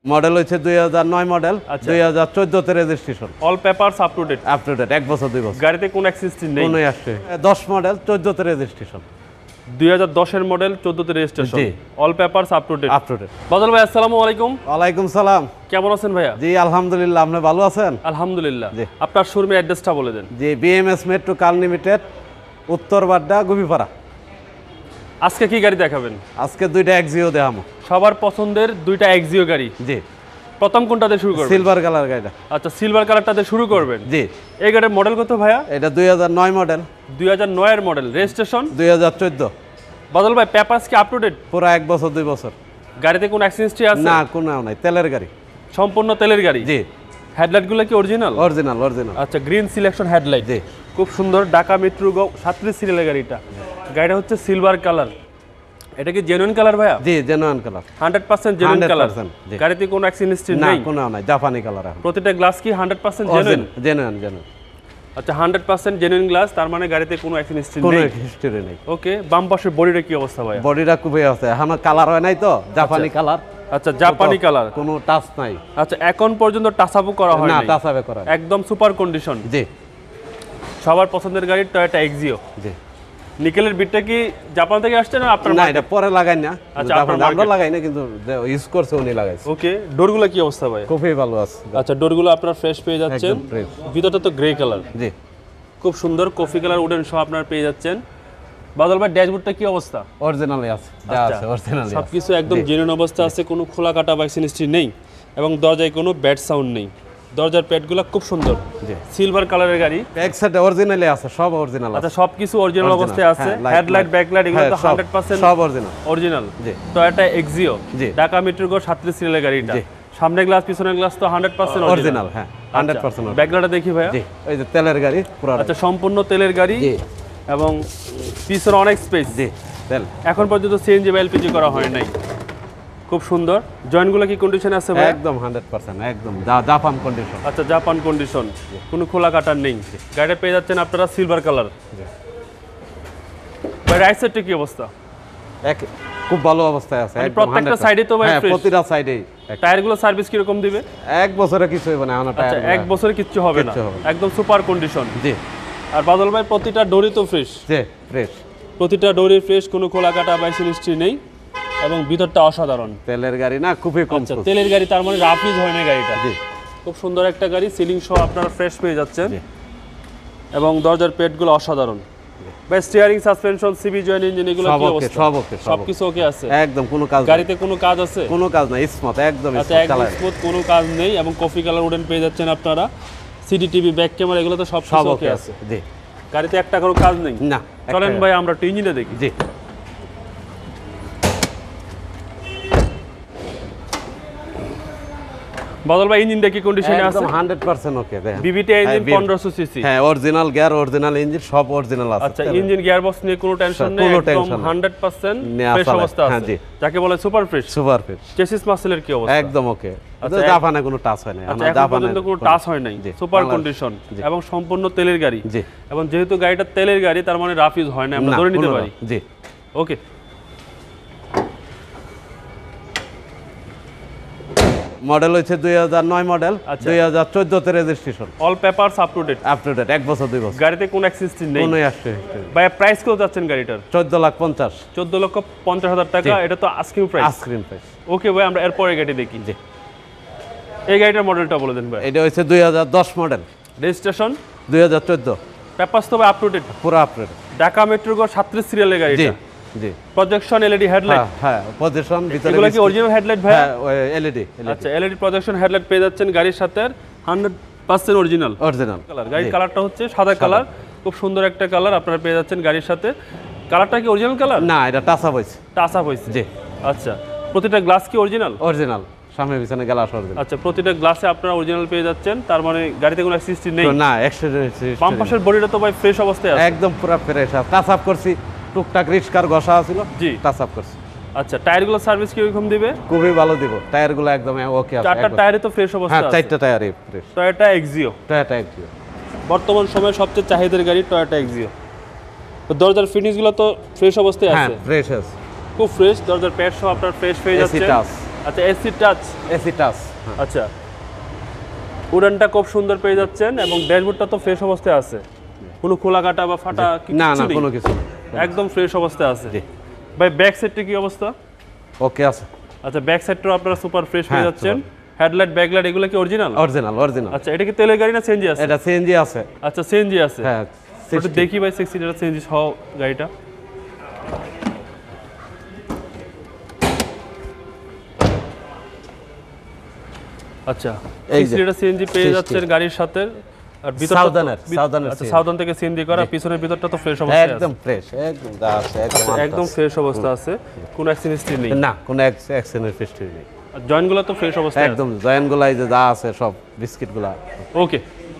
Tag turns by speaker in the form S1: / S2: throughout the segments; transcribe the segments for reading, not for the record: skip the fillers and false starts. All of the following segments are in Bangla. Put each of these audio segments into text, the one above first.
S1: মডেল হচ্ছে 2009 মডেল, 2014 তে registration.
S2: All papers up to date.
S1: Up to date, 1 বছর 2 বছর।
S2: গাড়িতে কোনো অ্যাক্সিডেন্ট নেই?
S1: কোনোই আসছে। 10 মডেল, 14 তে রেজিস্ট্রেশন।
S2: 2010 এর মডেল, 14 তে রেজিস্ট্রেশন।
S1: জি।
S2: All papers up to date.
S1: Up to date.
S2: Badal ভাই আসসালামু আলাইকুম।
S1: ওয়ালাইকুম সালাম।
S2: কেমন আছেন ভাইয়া?
S1: জি আলহামদুলিল্লাহ, আপনি ভালো আছেন?
S2: আলহামদুলিল্লাহ।
S1: জি।
S2: আপনার শোরুমের অ্যাড্রেসটা বলে দেন।
S1: জি, BMS metro car limited, Uttar Badda, গুপিপারা।
S2: আজকে কি গাড়ি দেখাবেন?
S1: আজকে দুইটা এক্সিও দেখাবো।
S2: সবার পছন্দের দুইটা এক্সিও গাড়ি।
S1: জি।
S2: প্রথম কোনটাতে শুরু করবেন?
S1: সিলভার কালার গাড়িটা।
S2: আচ্ছা, সিলভার কালারটাতে শুরু করবেন।
S1: জি।
S2: এই গাড়ির মডেল কত ভাইয়া?
S1: এটা 2009 মডেল।
S2: 2009 এর মডেল, রেজিস্ট্রেশন
S1: 2014।
S2: বাদল ভাই পেপারস কি আপ টু ডেট?
S1: পুরো 1 বছর 2 বছর।
S2: গাড়িতে কোনো অ্যাক্সিডেন্ট আছে?
S1: না, কোনো নাই, তেলের গাড়ি।
S2: সম্পূর্ণ তেলের গাড়ি।
S1: জি।
S2: হেডলাইটগুলো কি অরিজিনাল?
S1: Original original.
S2: আচ্ছা, গ্রিন সিলেকশন হেডলাইট।
S1: জি।
S2: খুব সুন্দর, ঢাকা মেট্রো 37 সিরিয়ালের গাড়িটা। গাড়িটা হচ্ছে সিলভার কালার। এটা কি জেনুইন কালার ভাইয়া?
S1: জি, জেনুইন কালার।
S2: 100% genuine colour.
S1: 100%,
S2: গাড়িতে কোনো অ্যাক্সিডেন্ট
S1: নেই?
S2: নেই,
S1: কোনো নাই, জাপানি কালার।
S2: প্রতিটা গ্লাস কি 100% জেনুইন?
S1: Genuine genuine.
S2: আচ্ছা, 100% জেনুইন গ্লাস, তার মানে গাড়িতে কোনো অ্যাক্সিডেন্ট নেই।
S1: কোনো হিস্টরি নেই।
S2: ওকে, বাম পাশের বডিটা কি অবস্থা ভাইয়া?
S1: বডিটা খুবই আছে, এখনো কালার হয় নাই তো, জাপানি কালার।
S2: আচ্ছা, জাপানি কালার,
S1: কোনো টাচ নাই।
S2: আচ্ছা, এখন পর্যন্ত টাচ আপও করা হয়
S1: না,
S2: নাই?
S1: টাচ আপ করা
S2: একদম সুপার কন্ডিশন।
S1: জি।
S2: সবার পছন্দের গাড়ি টয়োটা এক্সিও।
S1: জি।
S2: নিকেলের বিটটা কি জাপান থেকে আসছে না আপনার?
S1: না, এটা পরে লাগাই না।
S2: আচ্ছা,
S1: আমরা লাগাই না, কিন্তু ইউজ করছে উনি লাগাইছে।
S2: ওকে, ডোরগুলো কি অবস্থা ভাই?
S1: খুবই ভালো আছে।
S2: আচ্ছা, ডোরগুলো আপনারা ফ্রেশ পেয়ে যাচ্ছেন।
S1: একদম ফ্রেশ।
S2: ভিতরটা তো গ্রে কালার।
S1: জি।
S2: খুব সুন্দর কফি কালার উডেন সহ আপনারা পেয়ে যাচ্ছেন। বাদল ভাই ড্যাশবোর্ডটা কি অবস্থা?
S1: অরিজিনালি আছে, যা আছে অরিজিনালি আছে।
S2: সবকিছু একদম জেনুইন অবস্থা আছে, কোনো খোলা কাটা বা হিস্ট্রি নেই, এবং দরজায় কোনো ব্যাড সাউন্ড নেই। দরজার প্যাডগুলো খুব সুন্দর।
S1: জি।
S2: সিলভার কালারের গাড়ি।
S1: ব্যাক সাইডে অরিজিনালি আছে, সব অরিজিনাল আছে।
S2: আচ্ছা, সবকিছু অরিজিনাল অবস্থায় আছে। হেডলাইট, ব্যাকলাইট এগুলো তো 100%
S1: সব অরিজিনাল।
S2: অরিজিনাল।
S1: জি।
S2: টয়োটা এক্সিও,
S1: জি।
S2: ঢাকা মেট্রো 37 সিরিয়ালের গাড়িটা।
S1: জি।
S2: সামনের গ্লাস পিছনের গ্লাস তো 100%
S1: অরিজিনাল। হ্যাঁ, 100%
S2: ব্যাকলাইটটা দেখি ভাইয়া।
S1: জি, এই যে তেলের গাড়ি পুরো।
S2: আচ্ছা, সম্পূর্ণ তেলের গাড়ি।
S1: জি।
S2: এবং পিছনে অনেক স্পেস।
S1: জি, তেল।
S2: এখন পর্যন্ত সিএনজি বা এলপিজি করা হয় নাই। খুব সুন্দর। জয়েন্টগুলো কি কন্ডিশনে আছে ভাই?
S1: একদম 100%, একদম জাপান কন্ডিশন।
S2: আচ্ছা, জাপান কন্ডিশন, কোনো খোলা কাটার নেই। গাড়িটা পেয়ে যাচ্ছেন আপনারা সিলভার কালার। ভাই রাইট সাইডটা কি অবস্থা?
S1: খুব ভালো অবস্থায় আছে, একদম
S2: প্রত্যেকটা সাইডে তো ভাই ফ্রেশ।
S1: প্রতিটা সাইডেই।
S2: টায়ারগুলো সার্ভিস কি রকম দিবে?
S1: 1 বছরে কিছু হবে না,
S2: আচ্ছা, 1 বছরে কিচ্ছু হবে না, একদম সুপার কন্ডিশন।
S1: জি।
S2: আর বাদল ভাই প্রতিটা ডোরই তো ফ্রেশ।
S1: জি, ফ্রেশ।
S2: প্রতিটা ডোরই ফ্রেশ, কোনো খোলা কাটা বা হিস্ট্রি নেই, এবং ভিতরটা অসাধারণ।
S1: তেলের গাড়ি না, খুবই কম।
S2: আচ্ছা, তেলের গাড়ি, তার মানে রাফ ইউজ হয় না গাড়িটা।
S1: জি।
S2: খুব সুন্দর একটা গাড়ি, সিলিং সহ আপনারা ফ্রেশ পেয়ে যাচ্ছেন।
S1: জি।
S2: এবং দরজার পেটগুলো অসাধারণ। ভাই steering, suspension, CV joint, engine এগুলো কি অবস্থা?
S1: সব ওকে,
S2: সবকিছু ওকে আছে,
S1: একদম কোনো কাজ।
S2: গাড়িতে কোনো কাজ আছে?
S1: কোনো কাজ নাই, স্মুথ, একদম
S2: আচ্ছা, একদম স্মুথ, কোনো কাজ নেই। এবং কফি কালার উডেন পেয়ে যাচ্ছেন আপনারা। সিডি টিভি, ব্যাক ক্যামেরা এগুলো তো সব ওকে আছে।
S1: জি।
S2: গাড়িতে একটা কোনো কাজ নেই?
S1: না।
S2: চলেন ভাই আমরা একটু ইঞ্জিনে দেখি।
S1: জি।
S2: বাদল ভাই ইঞ্জিনটা কি কন্ডিশনে আছে?
S1: একদম 100% ওকে। দেখেন
S2: বিবিটি ইঞ্জিন 1500 সিসি।
S1: হ্যাঁ, অরিজিনাল গিয়ার, অরিজিনাল ইঞ্জিন, সব অরিজিনাল আছে।
S2: আচ্ছা, ইঞ্জিন গিয়ার বক্স নিয়ে কোনো টেনশন নেই, একদম 100% ফ্রেশ অবস্থা আছে।
S1: জি।
S2: যাকে বলে super fresh.
S1: Super fresh.
S2: Chassis মাসেলের কি অবস্থা?
S1: একদম ওকে।
S2: আচ্ছা,
S1: জাপানে কোনো টাচ হয় না,
S2: আচ্ছা, এখন পর্যন্ত কোনো টাচ হয় নাই, সুপার কন্ডিশন, এবং সম্পূর্ণ তেলের গাড়ি।
S1: জি।
S2: এবং যেহেতু গাড়িটা তেলের গাড়ি, তার মানে রাফ ইউজ হয় না, আমরা ধরে নিতে পারি।
S1: জি।
S2: ওকে।
S1: মডেল হচ্ছে 2009 মডেল, 2014 তে registration.
S2: All papers up to date.
S1: Up to date, 1 বছর 2 বছর।
S2: গাড়িতে কোনো অ্যাক্সিডেন্ট নেই?
S1: কোনোই আসছে।
S2: ভাই প্রাইস কত যাচ্ছেন গাড়িটার?
S1: 14,50,000।
S2: 14,50,000 টাকা। এটা তো asking price.
S1: Asking price.
S2: Okay ভাই, আমরা এরপরে গাড়ি দেখি।
S1: জি।
S2: এই গাড়িটার মডেলটা বলে দেন ভাই।
S1: এটা হচ্ছে 2010 মডেল,
S2: রেজিস্ট্রেশন
S1: 2014।
S2: পেপারস তো ভাই আপ টু ডেট,
S1: পুরো up to date.
S2: Dhaka metro 37 সিরিয়ালের গাড়িটা।
S1: জি।
S2: Projection LED headlight.
S1: হ্যাঁ, পজিশন ভিতরে।
S2: এগুলো কি অরিজিনাল হেডলাইট ভাই?
S1: হ্যাঁ, এলইডি।
S2: আচ্ছা, এলইডি প্রজেকশন হেডলাইট পেয়ে যাচ্ছেন গাড়ির সাথে, 100% অরিজিনাল।
S1: অরিজিনাল
S2: কালার, গাড়ির কালারটা হচ্ছে সাদা কালার, খুব সুন্দর একটা কালার আপনারা পেয়ে যাচ্ছেন গাড়ির সাথে। কালারটা কি অরিজিনাল কালার?
S1: না, এটা টাচ আপ হইছে।
S2: টাচ আপ হইছে।
S1: জি।
S2: আচ্ছা, প্রতিটা গ্লাস কি অরিজিনাল?
S1: অরিজিনাল, সামনে পিছনে গ্লাস অরিজিনাল।
S2: আচ্ছা, প্রতিটা গ্লাসে আপনারা অরিজিনাল পেয়ে যাচ্ছেন, তার মানে গাড়িতে কোনো অ্যাক্সিডেন্ট নেই?
S1: না, অ্যাক্সিডেন্ট।
S2: বাম পাশের বডিটা তো ভাই ফ্রেশ অবস্থায় আছে,
S1: একদম পুরো ফ্রেশ আছে। টাচ আপ করছি, টুকটাক রিস্কার ঘষা ছিল।
S2: জি।
S1: টাচ আপ করছি।
S2: আচ্ছা, টায়ারগুলো সার্ভিস কি রকম দিবে?
S1: খুবই ভালো দিব, টায়ারগুলো একদম ওকে আছে।
S2: চারটা টায়ারে তো ফ্রেশ অবস্থা আছে।
S1: হ্যাঁ, 4টা টায়ারই fresh.
S2: Toyota Axio.
S1: Toyota Axio
S2: বর্তমান সময়ে সবচেয়ে চাহিদার গাড়ি টয়োটা এক্সিও। দরজার ফিনিশগুলো তো ফ্রেশ অবস্থায় আছে।
S1: হ্যাঁ, ফ্রেশ আছে,
S2: খুব ফ্রেশ। দরজার প্যাড সহ আপনার ফ্রেশ পেয়ে যাচ্ছে। আচ্ছা এসি টাচ,
S1: এসি টাচ।
S2: আচ্ছা উডানটা খুব সুন্দর পেয়ে যাচ্ছেন এবং ড্যাশবোর্ডটা তো ফ্রেশ অবস্থায় আছে, কোনো খোলা কাটা বা ফাটা
S1: না
S2: কিছু
S1: না
S2: নেই?
S1: কোনো কিছু না।
S2: একদম ফ্রেশ অবস্থায় আছে।
S1: জি।
S2: ভাই ব্যাক সাইডটা কি অবস্থা?
S1: ওকে আছে।
S2: আচ্ছা ব্যাক সাইডটাও আপনারা সুপার ফ্রেশ পেয়ে
S1: হ্যাঁ,
S2: যাচ্ছেন। হেডলাইট ব্যাকলাইট এগুলো কি অরিজিনাল?
S1: Original original.
S2: আচ্ছা এটা কি তেলের গাড়ি না সিএনজি আছে?
S1: এটা সিএনজি আছে।
S2: আচ্ছা সিএনজি আছে।
S1: হ্যাঁ
S2: ওটা দেখি ভাই 6 সিটার সিএনজি সহ গাড়িটা। আচ্ছা 6 সিটার সিএনজি পেয়ে যাচ্ছেন গাড়ির সাথে। আর ভিতরটা
S1: সাউদার্নের
S2: আচ্ছা সাউদার্ন থেকে সিএনজি করা, পিছনের ভিতরটা তো ফ্রেশ অবস্থায় আছে।
S1: একদম ফ্রেশ, একদম যা আছে
S2: একদম ফ্রেশ অবস্থা আছে, কোনো অ্যাক্সিডেন্ট হিস্ট্রি নেই।
S1: না কোনো অ্যাক্সিডেন্ট হিস্টরি নেই।
S2: আর জয়েন্টগুলো তো ফ্রেশ অবস্থায় আছে।
S1: একদম জয়েন্টগুলো এই যে যা আছে সব বিস্কিটগুলো।
S2: ওকে।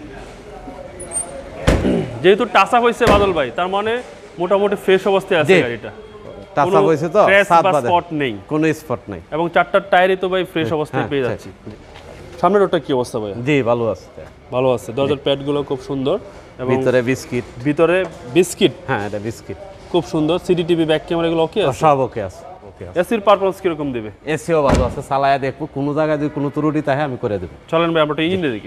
S2: যেহেতু টাচা হয়েছে বাদল ভাই, তার মানে মোটামুটি ফ্রেশ অবস্থায় আছে গাড়িটা।
S1: টাচা হয়েছে তো
S2: সাত বাদে স্পট নেই,
S1: কোনো স্পট নেই
S2: এবং চারটা টায়ারই তো ভাই ফ্রেশ অবস্থায় পেয়ে যাচ্ছি। সামনের রোডটা কি অবস্থা ভাই?
S1: জি ভালো আছে।
S2: ভালো আছে, দরজার প্যাডগুলো খুব সুন্দর এবং
S1: ভিতরে বিস্কিট।
S2: ভিতরে বিস্কিট,
S1: হ্যাঁ এটা বিস্কিট
S2: খুব সুন্দর। সিডিটিভি ব্যাক ক্যামেরা এগুলো ওকে আছে?
S1: সব ওকে আছে।
S2: এসির পারফরম্যান্স কিরকম দেবে?
S1: এসিও ভালো আছে, চালায়া দেখবো কোনো জায়গায় যদি কোনো ত্রুটি থাকে আমি করে দেবো।
S2: চলেন ভাই আমরা ইঞ্জিন দেখি।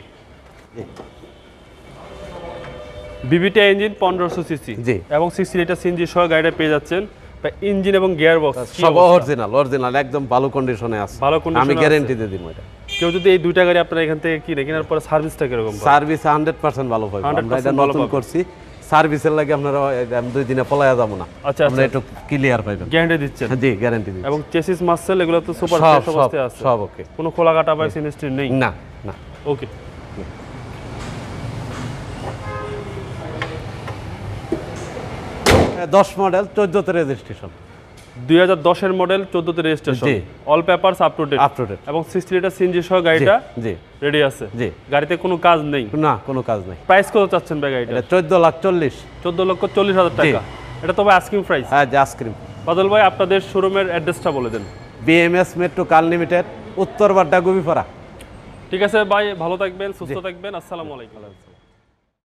S2: বিবিটা ইঞ্জিন 1500 সিসি এবং 60 লিটার সিএনজি সহ গাড়িটা পেয়ে যাচ্ছেন। ইঞ্জিন এবং গিয়ার বক্স
S1: সব অরিজিনাল একদম ভালো কন্ডিশনে আছে।
S2: ভালো কন্ডিশনে
S1: আমি গ্যারান্টি দিয়ে দিব এটা।
S2: কেউ যদি এই দুইটা গাড়ি আপনারা এখান থেকে কিনে, কেনার পরে সার্ভিসটা কিরকম?
S1: সার্ভিস 100% ভালো পাবেন। আমরা এটা নতুন করছি, সার্ভিসের লাগে আপনারা 2 দিনে পলায়া যাব না।
S2: আচ্ছা
S1: আমরা একটু ক্লিয়ার পাবেন।
S2: গ্যারান্টি দিচ্ছেন?
S1: জি গ্যারান্টি দিচ্ছি।
S2: এবং চেসিস মাসেল এগুলো তো সুপার ফ্রেশ অবস্থায় আছে?
S1: সব ওকে,
S2: কোনো খোলা কাটা বা সিনিস্ট্রি নেই?
S1: না না।
S2: ওকে।
S1: দশ মডেল 14 তে রেজিস্ট্রেশন,
S2: 2010 এর মডেল 14 তে registration, all papers up to date এবং 60 লিটার সিএনজি সহ গাড়িটা
S1: জি
S2: রেডি আছে?
S1: জি।
S2: গাড়িতে কোনো কাজ নেই?
S1: না কোনো কাজ নাই।
S2: প্রাইস কত চাচ্ছেন ভাই গাড়িটা?
S1: এটা 14,40,000।
S2: 14,40,000 টাকা। এটা তো ভাই আস্কিং প্রাইস।
S1: হ্যাঁ আইসক্রিম।
S2: বাদল ভাই আপনাদের শোরুমের অ্যাড্রেসটা বলে দেন।
S1: BMS metro car limited, Uttar Badda, গুপিপারা।
S2: ঠিক আছে ভাই, ভালো থাকবেন, সুস্থ থাকবেন। আসসালামু আলাইকুম।